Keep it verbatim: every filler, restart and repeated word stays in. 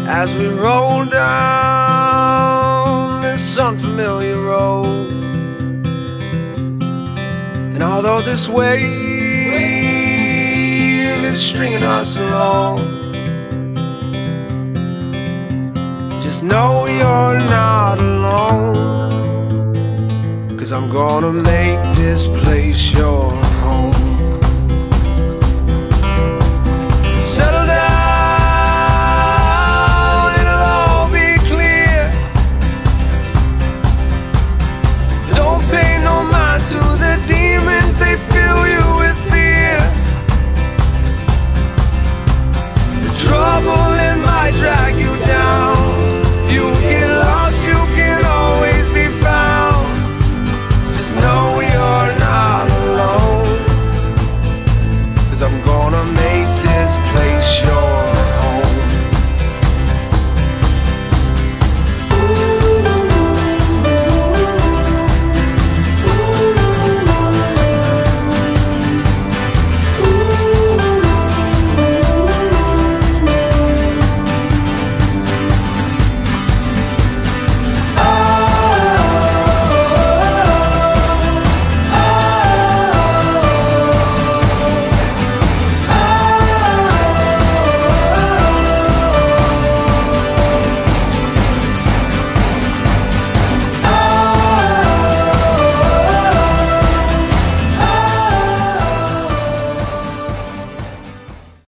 as we roll down this unfamiliar road. And although this wave is stringing us along, just know you're not alone, 'cause I'm gonna make this place yours.